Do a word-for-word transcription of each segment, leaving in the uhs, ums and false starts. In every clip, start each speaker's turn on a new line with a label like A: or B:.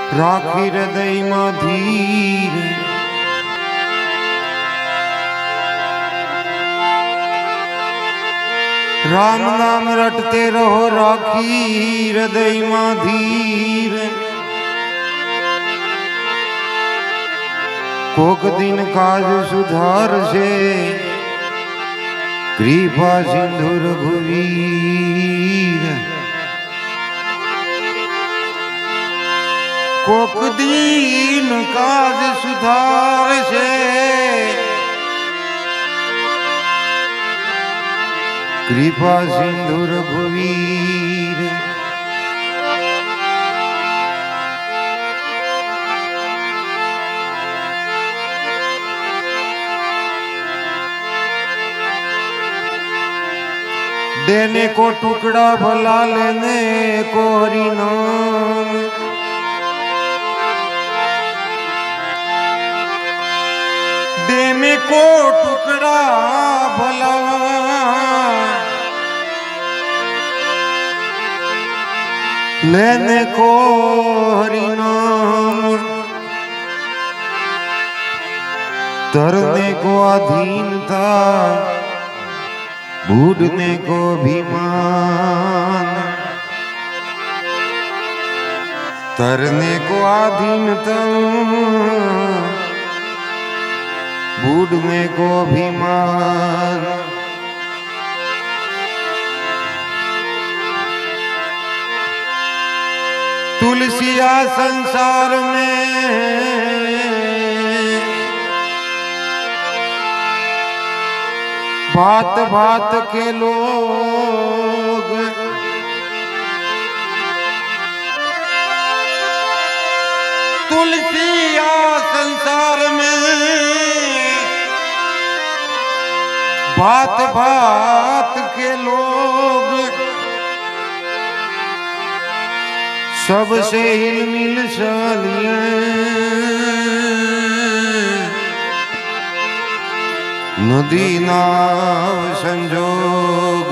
A: राखी हृदय में धीर राम नाम रटते रहो राखी हृदय में धीर कोक दिन काज सुधार से कृपा सिंधु रघुवीर कोक दिन काज सुधार से कृपा सिंधु रघुवीर देने को टुकड़ा भला लेने को हरि नाम देने को टुकड़ा भला लेने को हरि नाम तरने को अधीनता बूढ़ने को अभिमान तरने को अधीनता बूढ़ने को अभिमान तुलसिया संसार में भात भात के लोग तुलसिया संसार में भात भात के लोग सबसे हिलमिल सालिए नदी नाव संजोग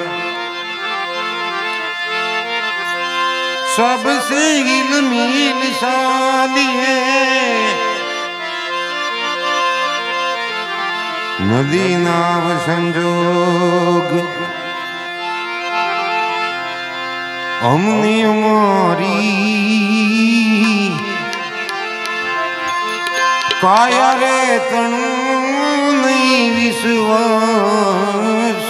A: सबसे हिलमिल सालिए नदी नाव संजोग हमने हमारी काया रे तनु नहीं विश्वास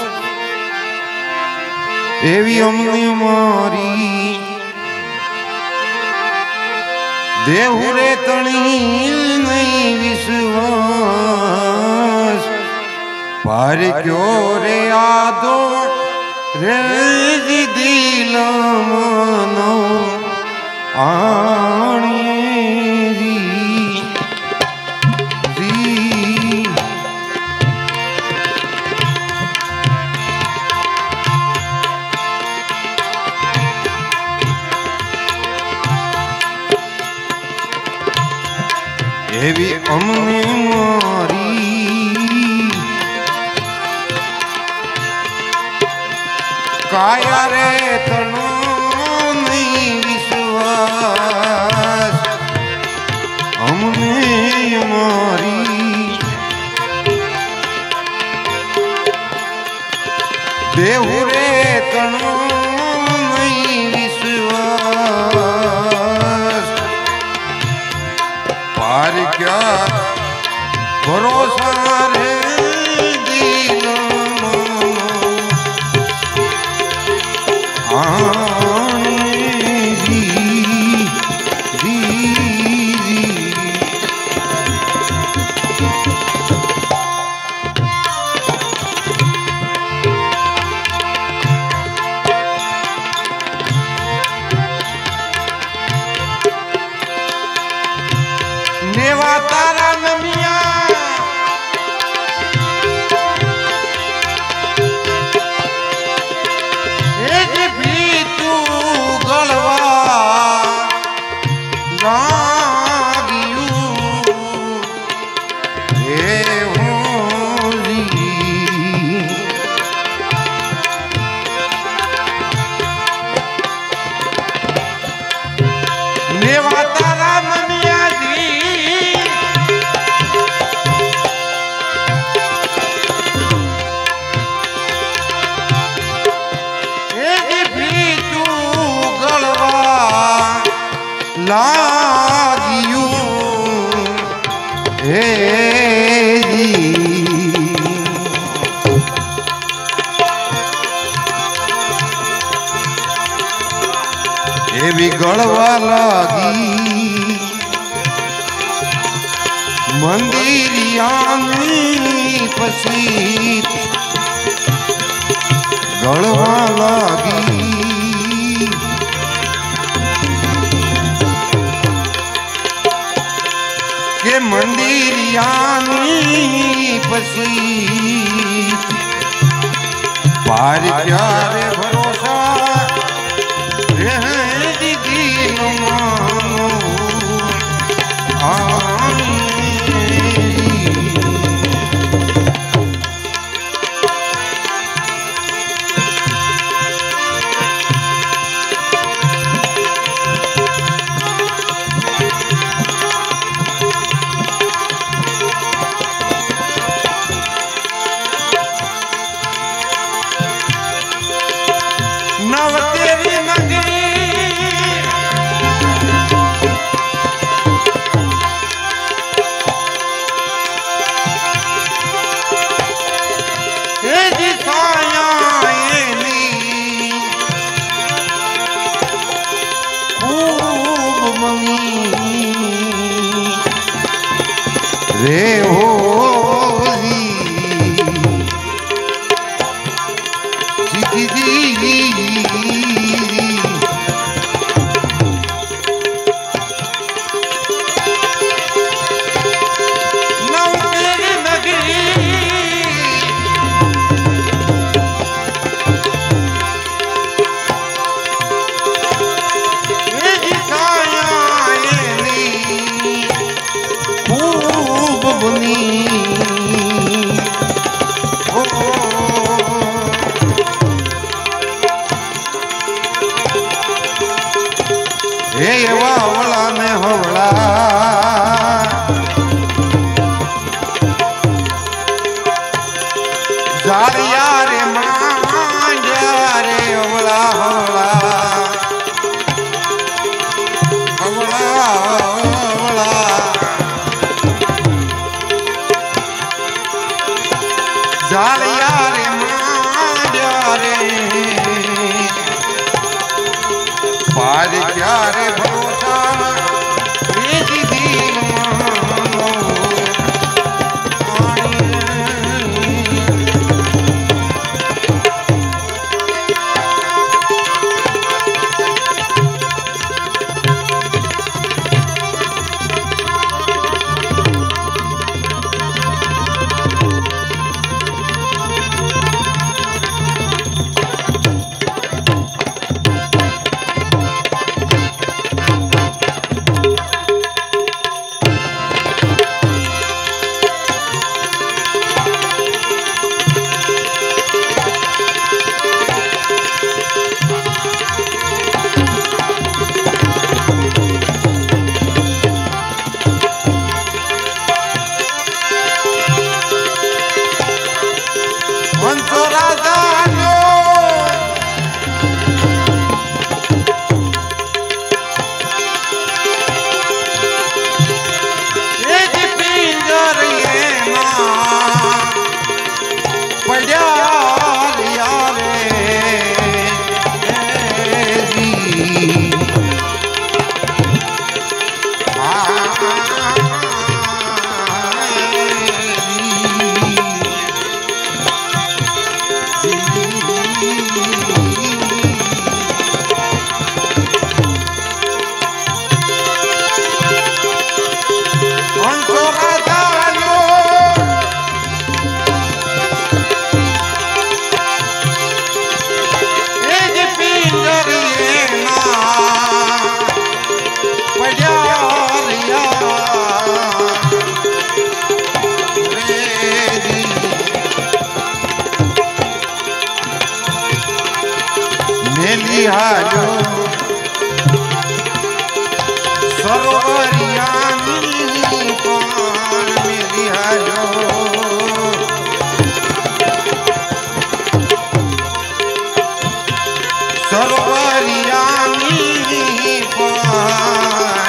A: एवी हमने हमारी देहु रे तणी नहीं विश्वास पार क्यों रे आदो रे दिल मनो आणी जी जी ये भी हमने मारी काया रे तनु नहीं विश्वास हमने हमारी देहु रे तनु नहीं विश्वास पार क्या भरोसा रे नेवा तारा नमिया एक भी तू गलवा लागियू हे होली नेवा तारा लागियू हे जी एवी गड़वा लागी मंदिरियानी पसी गड़वा लागी के मंदिरियानी पसी पार प्यारे भरोसा नव तेरी नगरी रे हो जी जी जी हवड़ा ने हवड़ा जारिया रे मांझा रे हवड़ा हवड़ा हवड़ा हवड़ा जारिया रे मांझा रे पार क्या रे भरोसा लिहाजो सरोवरियानी पान में लिहाजो सरोवरियानी पान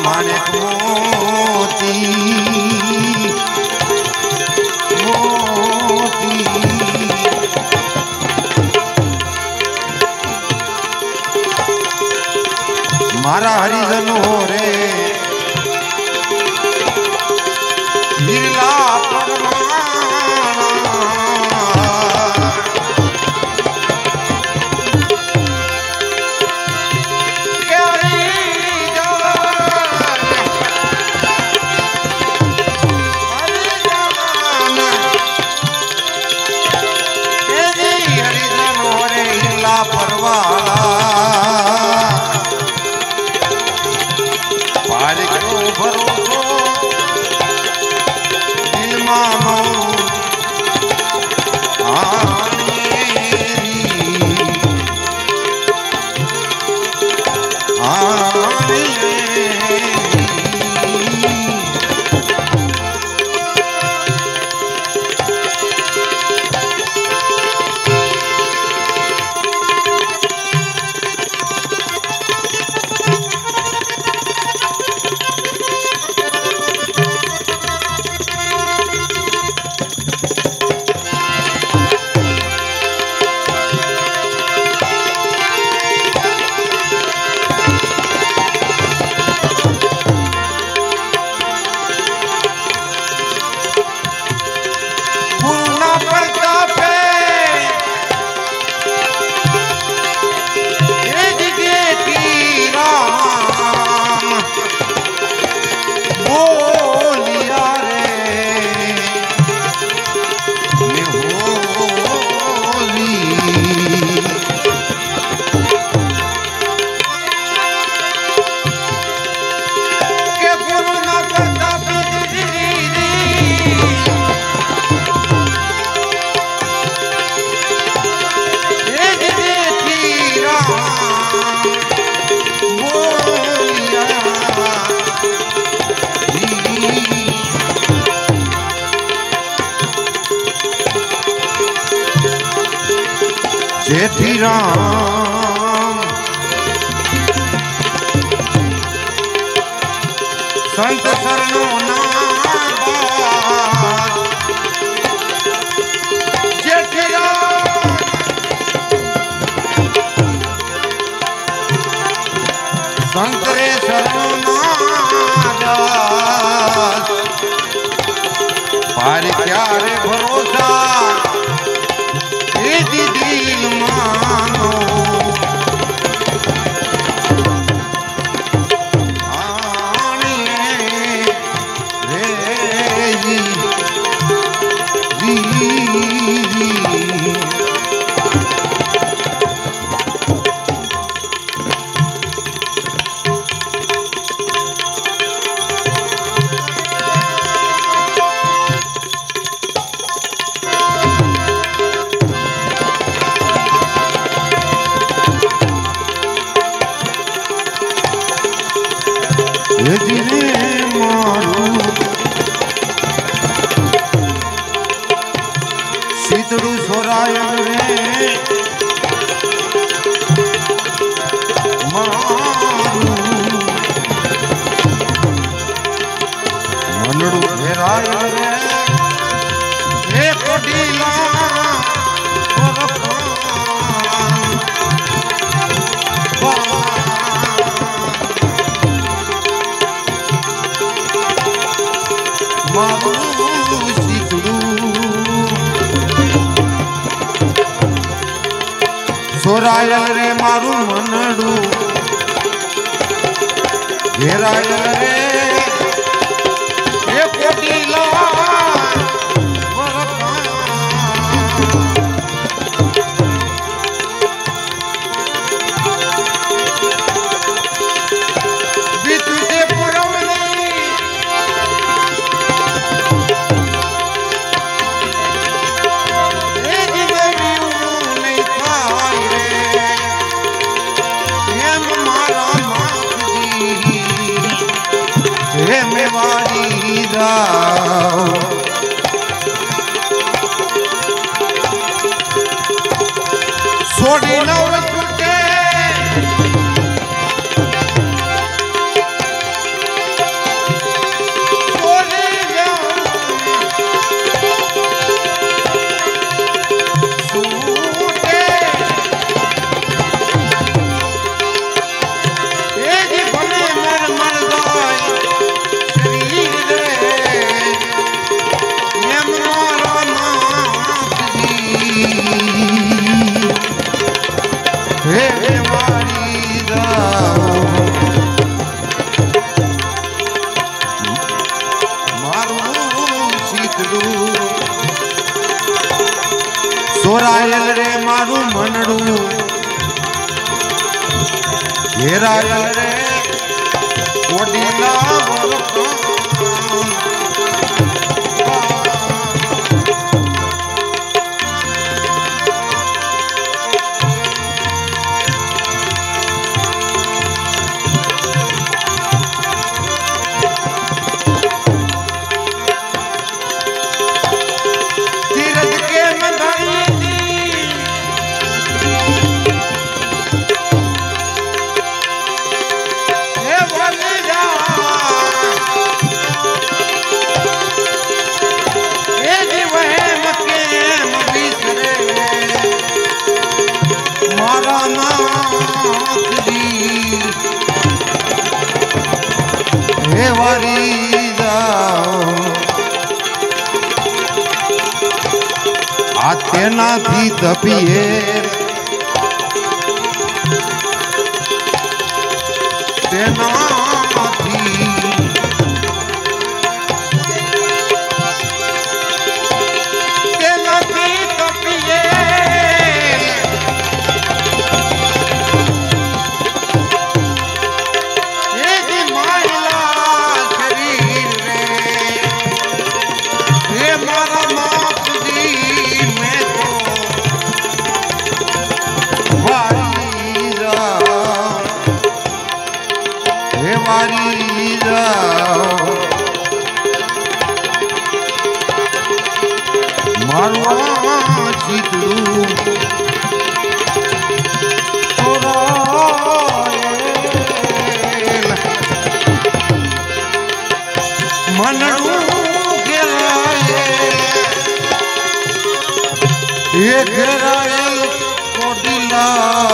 A: माणिक मोती मोती मारा हरिजन हो रे लीला परवाला पारी को भरोसो दिल मानो आनेरी आनेरी जेठी राम संत शरणो नाबाद जेठी राम संत रे शरणो नाबाद पार क्या रे भरोसा दिल मानो आने रे जी जी शीतड़ू सोराय रे मारू मनड़ू घेराय रे हे कोडीला मारू शीतड़ू सोरायल रे मारू मनड़ू घेरायल रे ये कोटीला छोड़ी नव छुटे घेरायल रे कोडीला बरको तेनाथी तपिए तेनाथी तेनाथी तपिए ये मायला शरीर रे ये मारा मात दी मारवा चीतड़ू मनड़ू घेरायल ये घेरायल कोडीला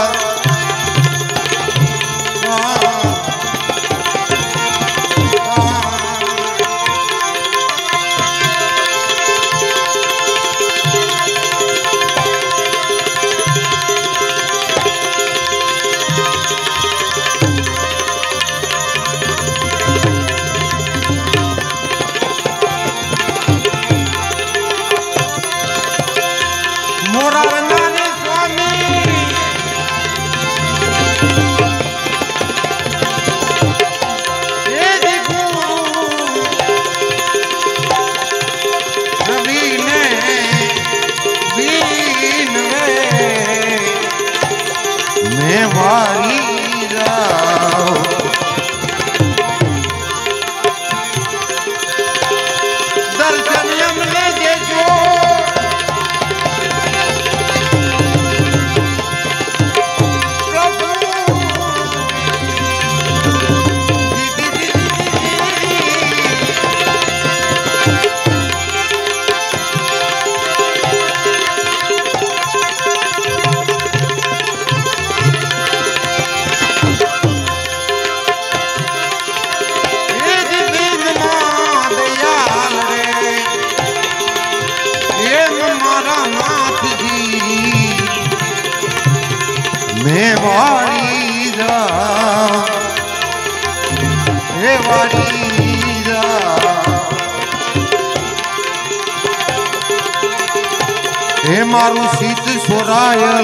A: हे मारू शीत सोरायल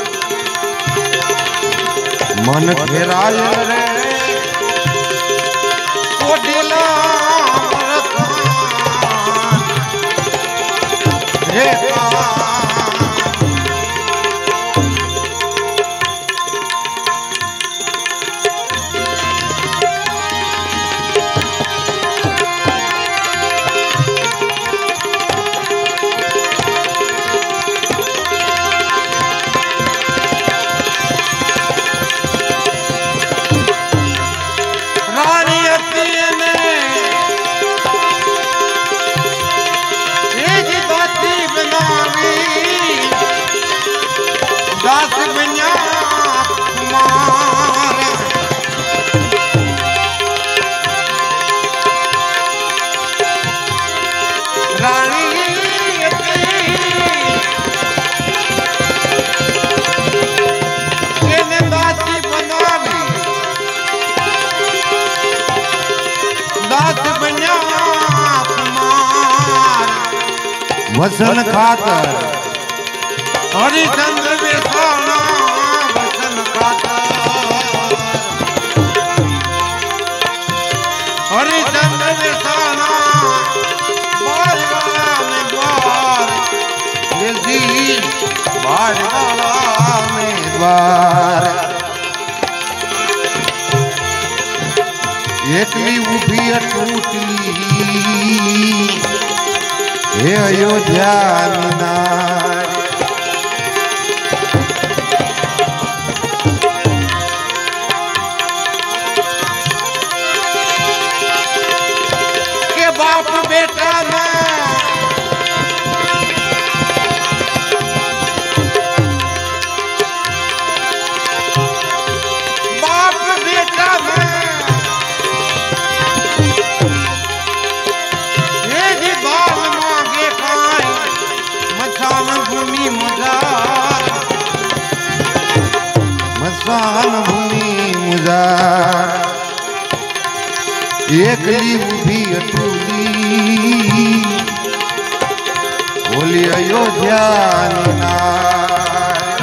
A: मन घेरायल रे कोडीला हे दास बन्या मारा रानी केने दासी बनावी दास बन्या वसन खातर हरिचंद्र बेसाना वसन खातर हरिचंद्र बेसाना बारवाला में द्वार, ये जी बारवाला में द्वार। एकली उभी अटूटी हे अयोध्या नारी, के बाप बेटा में बाप बेटा में ये जी बाल मांगे खाए मसान भूमि मुजार, मसान भूमि मुजार। एकली उभी अटूली बोली अयोध्या नारी,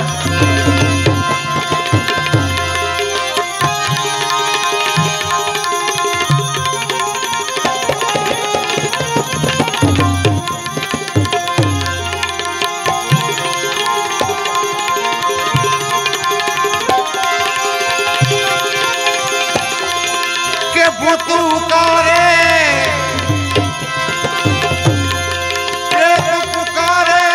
A: के पुतु कारे प्रेत पुकारे,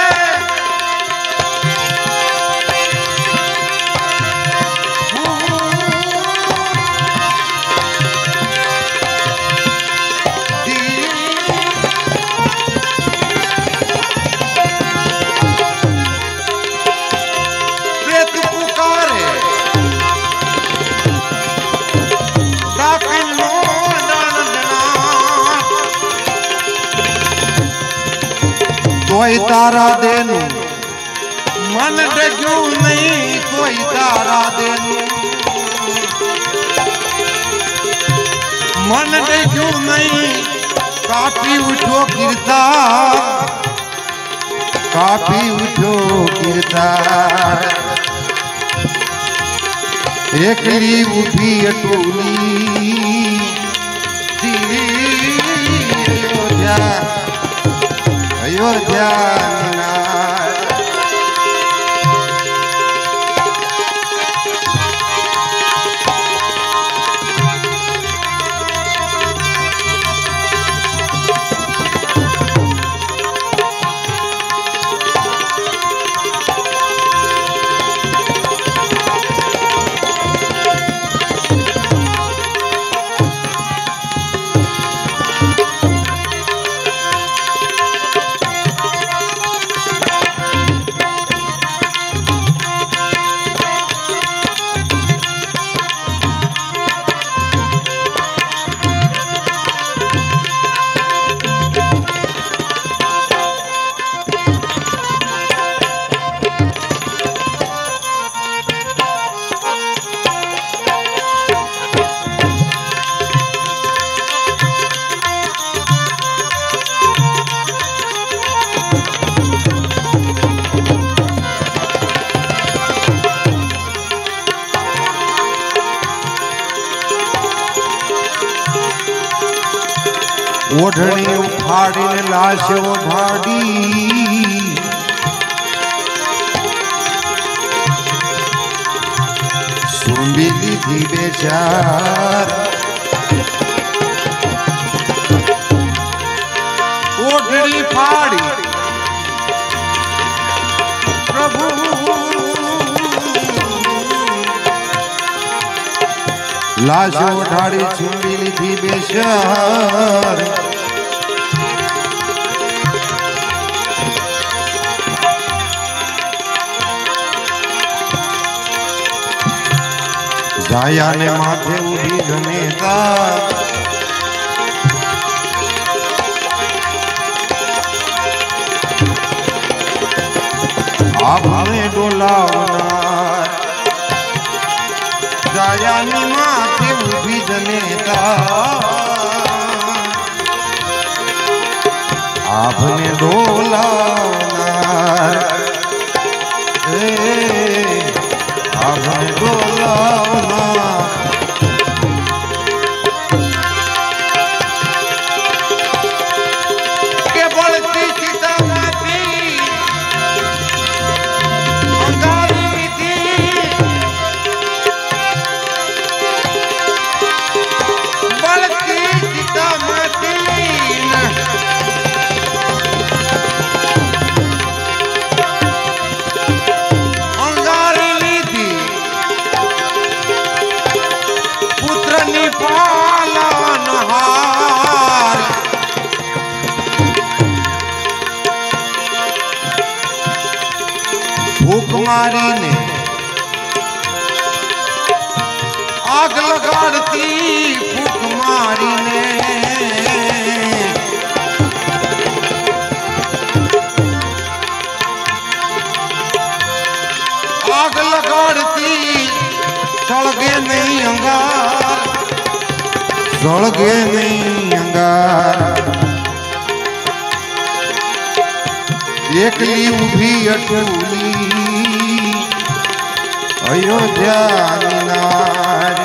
A: प्रेत पुकारे कोई तारा देनु मन डजू नहीं, कोई तारा देनु मन डजू नहीं। काफी उठो गिरदार, काफी उठो गिरदार। एकली उठी अटूली अयोध्या अयोध्या नारी, ओढ़नी उखाड़ी ने लाश ओढ़ाड़ी, सुंबीली थी बेचार। ओढ़नी फाड़ी प्रभु लाश ओढ़ाड़ी, सुंबीली थी बेचार। जाया ने माथे उठी जनेता, आपने डोलावनार। जाया ने माथे उठी जनेता, आपने डोलावनार। आपने डोलावनार। मारी ने आग लगाड़ती फूक मारी ने आग लगाड़ती सड़गे नहीं अंगार सड़गे नहीं अंगार एकली उभी अटूली अयोध्या नार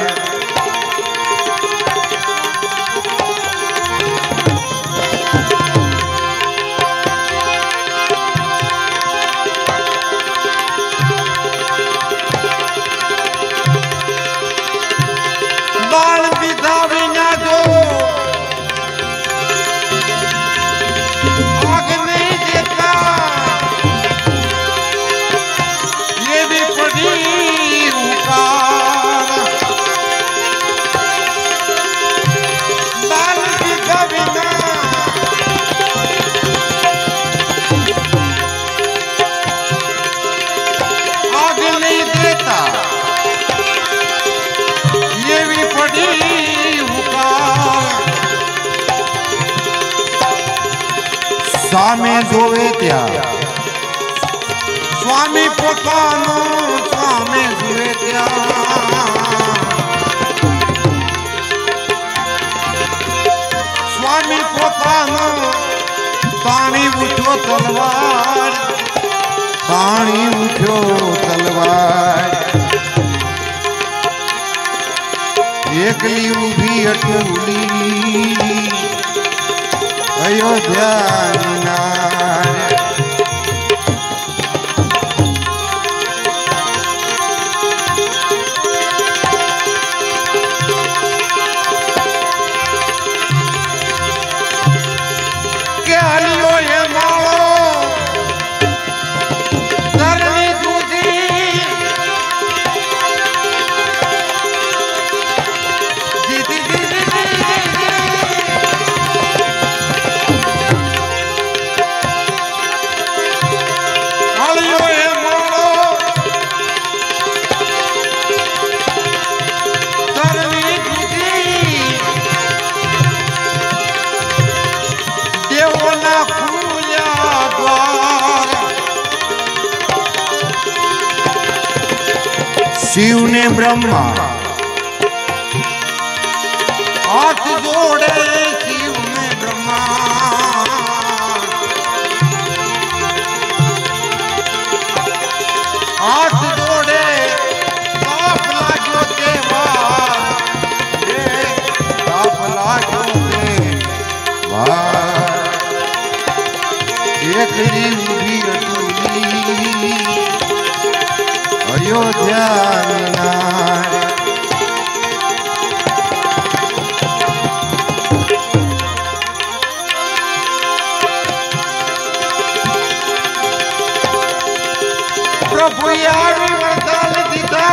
A: बाल विधा बिना जो आग नहीं देता ये भी पड़ी उकार बाल विधा बिना आग नहीं देता ये भी पड़ी हुकार सामे जोवे त्या स्वामी पोतानो सामे जोवे त्या स्वामी पोतानो ताणी उठो तलवार ताणी उठो तलवार एकली उभी अटूली अयोध्या नार के हरियो ये मालो धरनी दूधी शिव ने ब्रह्मा हाथ जोड़े शिव ने ब्रह्मा हाथ जोड़े साफ लागो देवार साफ लागो देवार एकली उभी अटूली अयोध्या नार प्रभु यारी वरदान दीता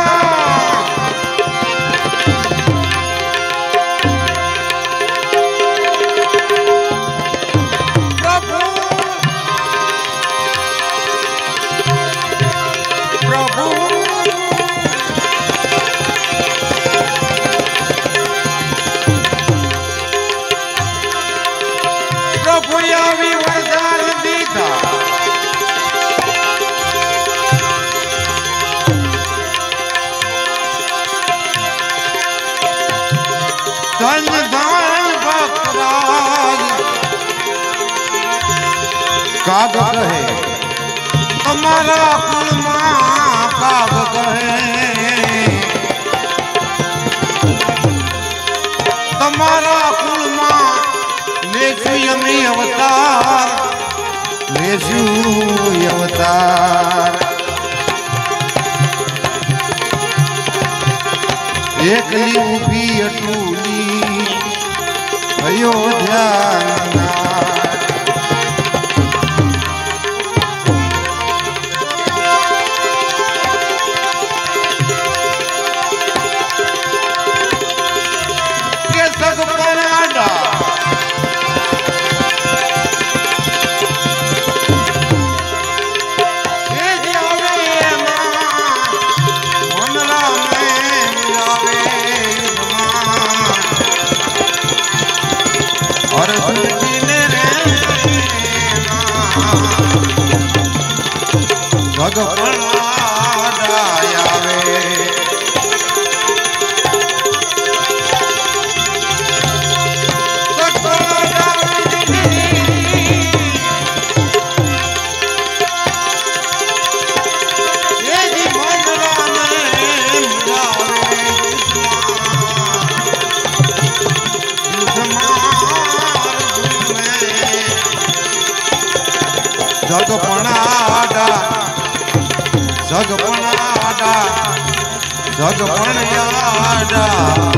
A: प्रभु प्रभु प्रभु यारी वरदान दीता धन दान भक्तराज काग कहे हमारा कुल माँ काग कहे हमारा कुल माँ लेसु यमी अवतार लेसु अवतार एकली उभी अटूली अयोध्या नार के सग पराडा ए जावे मां जगपणाडा जगपणाडा जगपणाडा